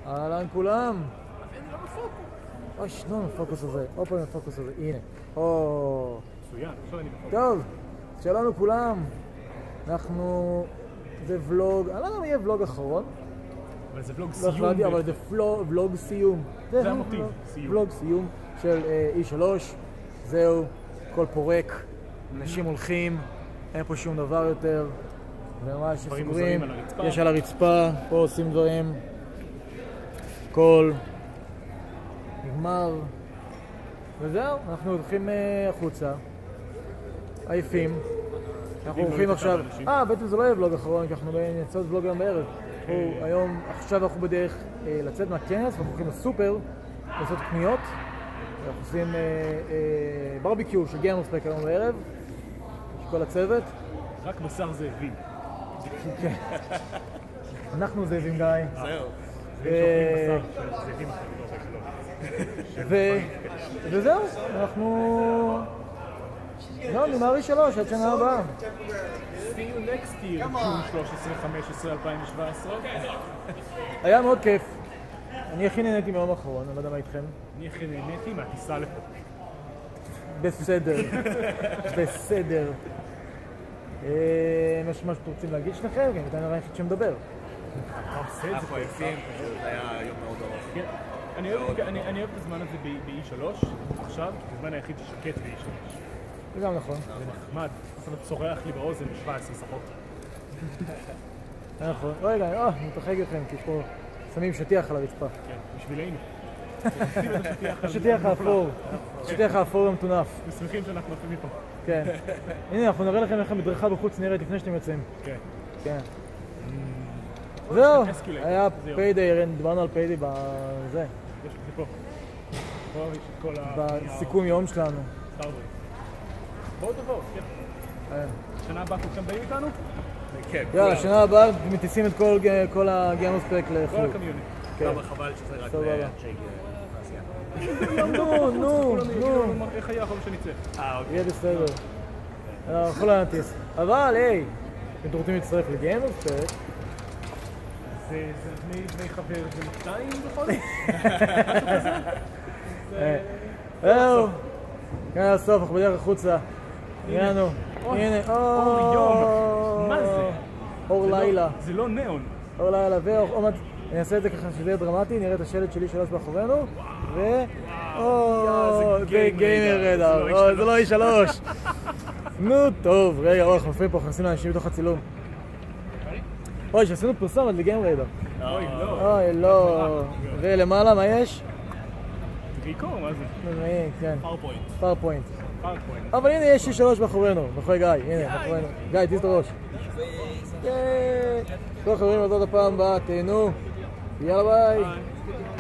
אהלן כולם. אוי, שנו מפוקוס הזה. עוד פעם מפוקוס הזה. הנה. מצוין, עכשיו אני מפוקוס. טוב, שלום לכולם. אנחנו... זה ולוג... אני לא יודע אם יהיה ולוג אחרון. אבל זה ולוג סיום. לא, אבל זה ולוג סיום. זה המוטיב, סיום. ולוג סיום של E3. זהו, הכל פורק. אנשים הולכים. אין פה שום דבר יותר. וממש סגורים. יש על הרצפה. פה עושים דברים. הכל נגמר. וזהו, אנחנו הולכים החוצה. עייפים. אנחנו הולכים עכשיו... בעצם זה לא יהיה ולוג אחרון, כי אנחנו נצא ולוג היום בערב. היום, עכשיו אנחנו בדרך לצאת מהכנס, ואנחנו הולכים לסופר לעשות קניות. אנחנו עושים ברביקיו של גיימרספק היום בערב. יש כל הצוות. רק בשר זאבים. כן. אנחנו זאבים, גיא. זהו. וזהו, אנחנו... לא, נמרי 3, עד שנה הבאה. See you next year, June 13-15-2017. היה מאוד כיף. אני הכי נהניתי מהיום האחרון, אני לא יודע מה איתכם. אני הכי נהניתי מהטיסה לפה. בסדר. בסדר. יש משהו שאתם רוצים להגיד שניכם? כן, ניתן לרעי אחד שמדבר. אנחנו עייפים, פשוט היה יום מאוד ארוך. אני אוהב את הזמן הזה ב-E3 עכשיו, כי זה הזמן היחיד ששקט ב-E3. זה גם נכון. זה נחמד, זאת אומרת צורח לי באוזן 17 שפות. נכון. רגע, אני מתרחק לכם, כי פה שמים שטיח על הרצפה. כן, בשבילנו. השטיח האפור. השטיח האפור המטונף. ושמחים שאנחנו עפים מפה. כן. הנה, אנחנו נראה לכם איך המדרכה בחוץ נראית לפני שאתם יוצאים. כן. כן. זהו, היה פיידיי, דיברנו על פיידיי בזה. יש את זה פה. פה יש את כל בסיכום יום שלנו. בואו תבואו, כן. שנה הבאה כולכם באים איתנו? כן, יאללה, שנה הבאה מטיסים את כל הגיימרספק לחו"ל. כל הקמיוני. כמה חבל שזה רק בעשייה. נו. איך היה החוב שנצא? אוקיי. יהיה בסדר. אנחנו לא נטיס. אבל, היי, אם אתם רוצים להצטרף לגיימרספק, זה בני חבר, זה 200 בכל זאת? זהו. כאן הסוף, אנחנו בדרך החוצה. הגענו. הנה, אור יום. מה זה? אור לילה. זה לא ניאון. אור לילה ואור... אני אעשה את זה ככה שזה יהיה דרמטי, נראה את השלט שלי שלוש מאחורינו. זה גיימר רדאר. זה לא E3. נו, טוב, רגע, אנחנו מפריעים פה, נכנסים לאנשים בתוך הצילום. אוי, שעשינו פרסומת לגיימר רדאר. אוי, לא. ולמעלה, מה יש? ריקו, מה זה? כן. פאורפוינט. אבל הנה יש E3 מאחורינו, מאחורי גיא, הנה, מאחורינו. גיא, תיס את הראש. כל החברים הזאת הפעם הבאה, תהנו. יאללה ביי.